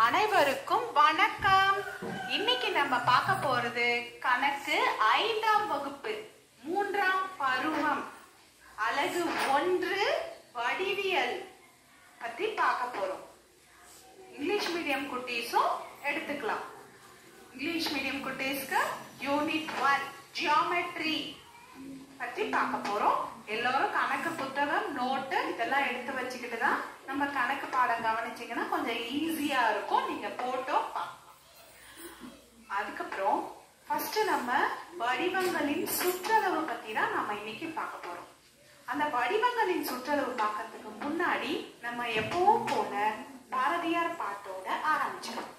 அனைவருக்கும் வணக்கம். இன்னைக்கு நம்ம பார்க்க போறது கணக்கு 5ஆம் வகுப்பு 3ஆம் பருவம் அலகு 1 வடிவியல் பத்தி பார்க்க போறோம். இங்கிலீஷ் மீடியம் குட்டீஸும் எடுத்துக்கலாம். இங்கிலீஷ் மீடியம் குட்டீஸ்க்கு யூனிட் 1 ஜியோமெட்ரி பத்தி பார்க்க போறோம். எல்லாரும் கணக்கு புத்தகம் நோட்டு இதெல்லாம் எடுத்து வச்சுக்கிட்டு தான் நம்ம கணக்கு பாடம் கவனிச்சீங்கன்னா கொஞ்சம் ஈஸியா இருக்கும். நீங்க போட்டோ அதுக்கப்புறம் ஃபர்ஸ்ட் நம்ம வடிவங்களின் சுற்றளவு பத்தி தான் நம்ம இன்னைக்கு பார்க்க போறோம். அந்த வடிவங்களின் சுற்றளவு பார்க்கறதுக்கு முன்னாடி நம்ம எப்பவும் போல பாரதியார் பாட்டோட ஆரம்பிச்சிடும்.